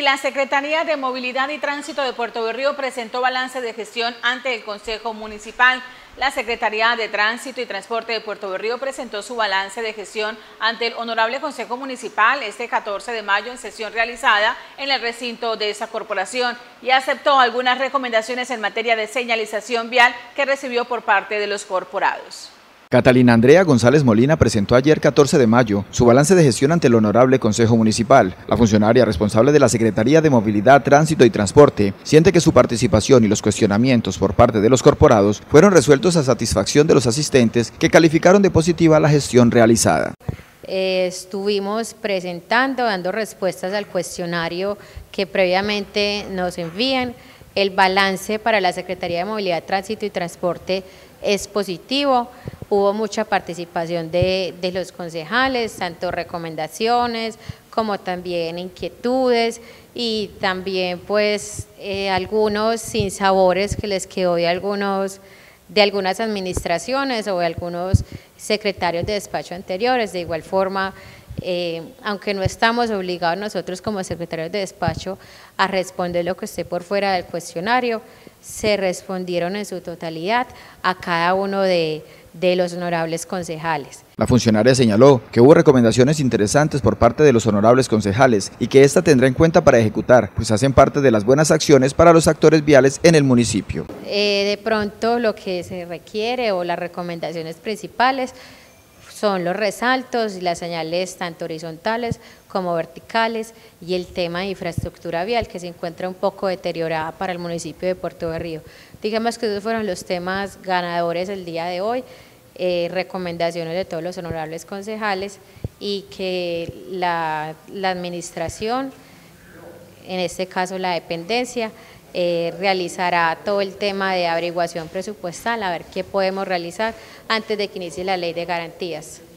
La Secretaría de Movilidad y Tránsito de Puerto Berrío presentó balance de gestión ante el Consejo Municipal. La Secretaría de Tránsito y Transporte de Puerto Berrío presentó su balance de gestión ante el Honorable Consejo Municipal este 14 de mayo en sesión realizada en el recinto de esa corporación y aceptó algunas recomendaciones en materia de señalización vial que recibió por parte de los corporados. Catalina Andrea González Molina presentó ayer 14 de mayo su balance de gestión ante el Honorable Consejo Municipal. La funcionaria responsable de la Secretaría de Movilidad, Tránsito y Transporte siente que su participación y los cuestionamientos por parte de los corporados fueron resueltos a satisfacción de los asistentes que calificaron de positiva la gestión realizada. Estuvimos presentando, dando respuestas al cuestionario que previamente nos envían. El balance para la Secretaría de Movilidad, Tránsito y Transporte es positivo. Hubo mucha participación de los concejales, tanto recomendaciones como también inquietudes y también pues algunos sinsabores que les quedó de algunas administraciones o de algunos secretarios de despacho anteriores. De igual forma, aunque no estamos obligados nosotros como secretarios de despacho a responder lo que esté por fuera del cuestionario, se respondieron en su totalidad a cada uno de los honorables concejales. La funcionaria señaló que hubo recomendaciones interesantes por parte de los honorables concejales y que esta tendrá en cuenta para ejecutar, pues hacen parte de las buenas acciones para los actores viales en el municipio. De pronto lo que se requiere o las recomendaciones principales son los resaltos y las señales tanto horizontales como verticales y el tema de infraestructura vial que se encuentra un poco deteriorada para el municipio de Puerto Berrío. Digamos que esos fueron los temas ganadores el día de hoy, recomendaciones de todos los honorables concejales y que la administración, en este caso la dependencia, realizará todo el tema de averiguación presupuestal, a ver qué podemos realizar antes de que inicie la ley de garantías.